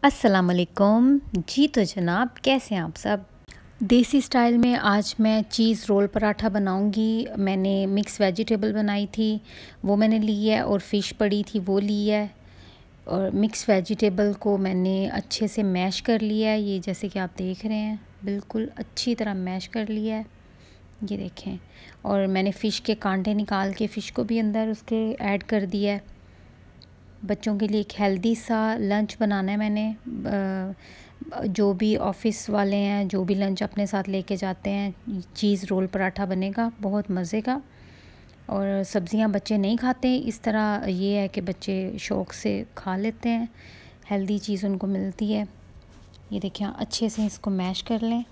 अस्सलाम वालेकुम जी। तो जनाब, कैसे हैं आप सब। देसी स्टाइल में आज मैं चीज़ रोल पराठा बनाऊंगी। मैंने मिक्स वेजिटेबल बनाई थी, वो मैंने ली है, और फ़िश पड़ी थी वो ली है। और मिक्स वेजिटेबल को मैंने अच्छे से मैश कर लिया है, ये जैसे कि आप देख रहे हैं, बिल्कुल अच्छी तरह मैश कर लिया है, ये देखें। और मैंने फ़िश के कांटे निकाल के फ़िश को भी अंदर उसके ऐड कर दिया है। बच्चों के लिए एक हेल्दी सा लंच बनाना है मैंने। जो भी ऑफ़िस वाले हैं, जो भी लंच अपने साथ लेके जाते हैं, चीज़ रोल पराठा बनेगा बहुत मज़े का। और सब्ज़ियां बच्चे नहीं खाते, इस तरह ये है कि बच्चे शौक़ से खा लेते हैं, हेल्दी चीज़ उनको मिलती है। ये देखिए, अच्छे से इसको मैश कर लें।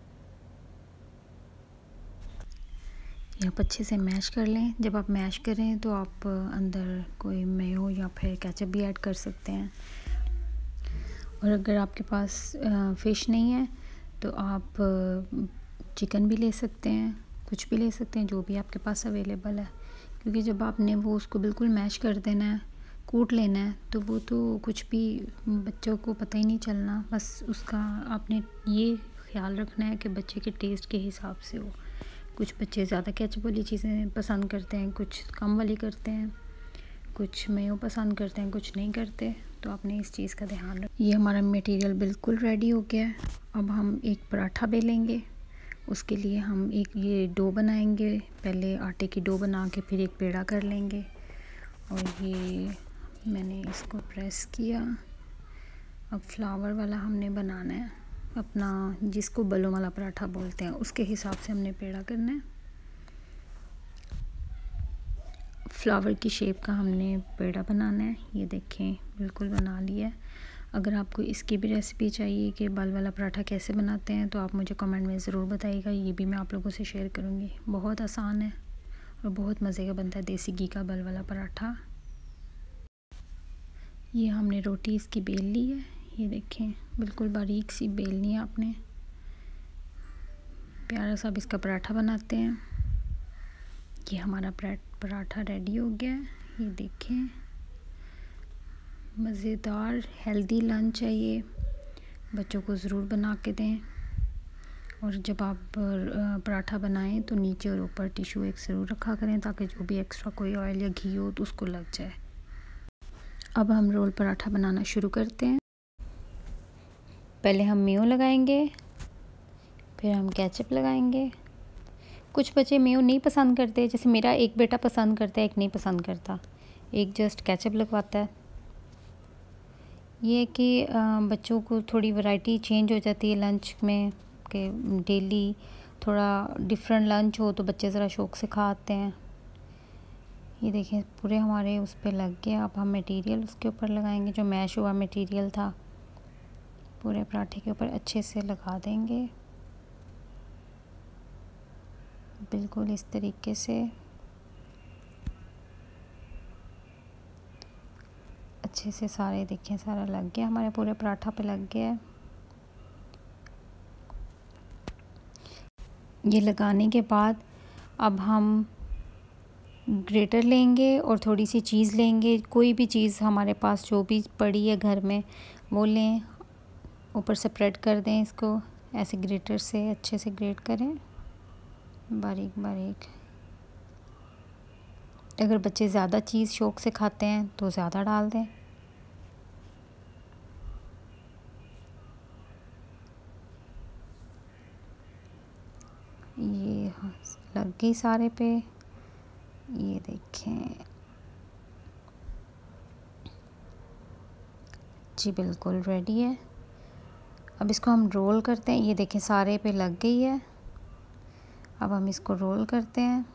आप अच्छे से मैश कर लें। जब आप मैश करें तो आप अंदर कोई मेयो या फिर केचप भी ऐड कर सकते हैं। और अगर आपके पास फ़िश नहीं है तो आप चिकन भी ले सकते हैं, कुछ भी ले सकते हैं, जो भी आपके पास अवेलेबल है। क्योंकि जब आपने वो उसको बिल्कुल मैश कर देना है, कूट लेना है, तो वो तो कुछ भी बच्चों को पता ही नहीं चलना। बस उसका आपने ये ख्याल रखना है कि बच्चे के टेस्ट के हिसाब से हो। कुछ बच्चे ज़्यादा केचप वाली चीज़ें पसंद करते हैं, कुछ कम वाली करते हैं, कुछ मेयो पसंद करते हैं, कुछ नहीं करते। तो आपने इस चीज़ का ध्यान रख। ये हमारा मटेरियल बिल्कुल रेडी हो गया है। अब हम एक पराठा बेलेंगे। उसके लिए हम एक ये डो बनाएंगे। पहले आटे की डो बना के फिर एक पेड़ा कर लेंगे। और ये मैंने इसको प्रेस किया। अब फ्लावर वाला हमने बनाना है अपना, जिसको बलों वाला पराठा बोलते हैं, उसके हिसाब से हमने पेड़ा करना है। फ्लावर की शेप का हमने पेड़ा बनाना है। ये देखें, बिल्कुल बना लिया है। अगर आपको इसकी भी रेसिपी चाहिए कि बल वाला पराठा कैसे बनाते हैं, तो आप मुझे कमेंट में ज़रूर बताइएगा, ये भी मैं आप लोगों से शेयर करूँगी। बहुत आसान है और बहुत मज़े का बनता है देसी घी का बल वाला पराठा। ये हमने रोटी इसकी बेल ली है। ये देखें, बिल्कुल बारीक सी बेलनी है आपने। प्यारा सा अब इसका पराठा बनाते हैं। ये हमारा पराठा रेडी हो गया है। ये देखें, मज़ेदार हेल्दी लंच है ये, बच्चों को ज़रूर बना के दें। और जब आप पराठा बनाएं तो नीचे और ऊपर टिश्यू एक ज़रूर रखा करें, ताकि जो भी एक्स्ट्रा कोई ऑयल या घी हो तो उसको लग जाए। अब हम रोल पराठा बनाना शुरू करते हैं। पहले हम मेयो लगाएंगे, फिर हम केचप लगाएंगे। कुछ बच्चे मेयो नहीं पसंद करते, जैसे मेरा एक बेटा पसंद करता है, एक नहीं पसंद करता, एक जस्ट केचप लगवाता है। ये है कि बच्चों को थोड़ी वैरायटी चेंज हो जाती है लंच में, कि डेली थोड़ा डिफरेंट लंच हो तो बच्चे ज़रा शौक़ से खाते हैं। ये देखें, पूरे हमारे उस पर लग गया। अब हम मटेरियल उसके ऊपर लगाएंगे, जो मैश हुआ मटेरियल था पूरे पराठे के ऊपर अच्छे से लगा देंगे, बिल्कुल इस तरीके से। अच्छे से सारे देखें, सारा लग गया, हमारे पूरे पराठा पे लग गया है। ये लगाने के बाद अब हम ग्रेटर लेंगे और थोड़ी सी चीज़ लेंगे। कोई भी चीज़ हमारे पास जो भी पड़ी है घर में वो लें, ऊपर से स्प्रेड कर दें इसको, ऐसे ग्रेटर से अच्छे से ग्रेट करें बारीक बारीक। अगर बच्चे ज़्यादा चीज़ शौक़ से खाते हैं तो ज़्यादा डाल दें। ये लग गई सारे पे, ये देखें जी, बिल्कुल रेडी है। अब इसको हम रोल करते हैं। ये देखें, सारे पे लग गई है। अब हम इसको रोल करते हैं।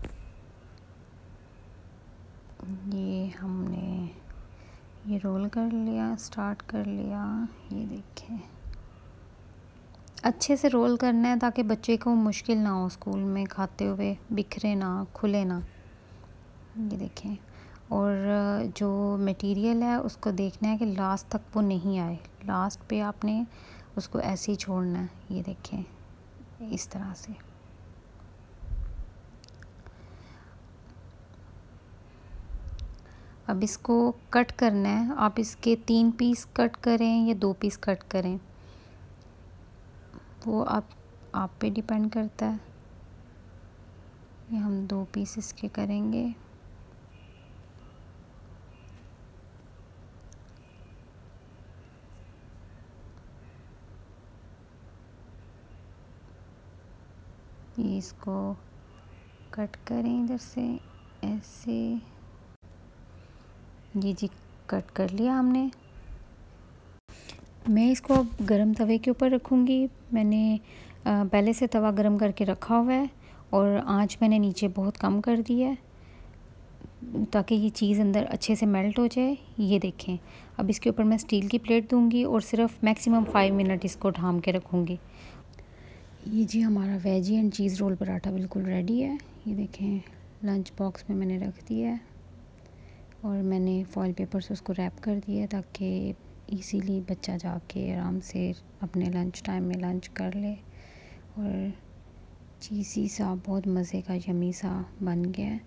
ये हमने ये रोल कर लिया, स्टार्ट कर लिया। ये देखें, अच्छे से रोल करना है ताकि बच्चे को मुश्किल ना हो स्कूल में खाते हुए, बिखरे ना, खुले ना। ये देखें, और जो मटेरियल है उसको देखना है कि लास्ट तक वो नहीं आए। लास्ट पे आपने उसको ऐसे ही छोड़ना है। ये देखें, इस तरह से। अब इसको कट करना है। आप इसके 3 पीस कट करें या 2 पीस कट करें, वो आप पे डिपेंड करता है। ये हम 2 पीस इसके करेंगे। ये इसको कट करें इधर से ऐसे। ये जी कट कर लिया हमने। मैं इसको अब गरम तवे के ऊपर रखूँगी। मैंने पहले से तवा गरम करके रखा हुआ है और आंच मैंने नीचे बहुत कम कर दी है ताकि ये चीज़ अंदर अच्छे से मेल्ट हो जाए। ये देखें, अब इसके ऊपर मैं स्टील की प्लेट दूंगी और सिर्फ मैक्सिमम 5 मिनट इसको ढाम के रखूँगी। ये जी हमारा veggie and cheese roll paratha बिल्कुल रेडी है। ये देखें, लंच बॉक्स में मैंने रख दिया है और मैंने फॉइल पेपर से उसको रैप कर दिया ताकि इजीली बच्चा जाके आराम से अपने लंच टाइम में लंच कर ले। और चीज़ी सा बहुत मज़े का यमी सा बन गया है।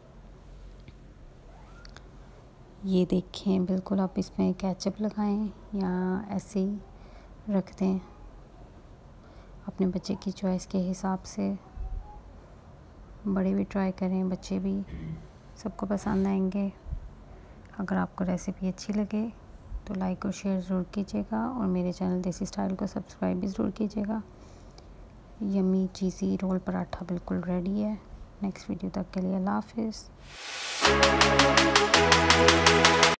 ये देखें, बिल्कुल आप इसमें केचप लगाएं या ऐसे ही रख दें अपने बच्चे की चॉइस के हिसाब से। बड़े भी ट्राई करें, बच्चे भी, सबको पसंद आएंगे। अगर आपको रेसिपी अच्छी लगे तो लाइक और शेयर ज़रूर कीजिएगा और मेरे चैनल देसी स्टाइल को सब्सक्राइब भी ज़रूर कीजिएगा। यम्मी चीज़ी रोल पराठा बिल्कुल रेडी है। नेक्स्ट वीडियो तक के लिए अल्लाह हाफ़िज़।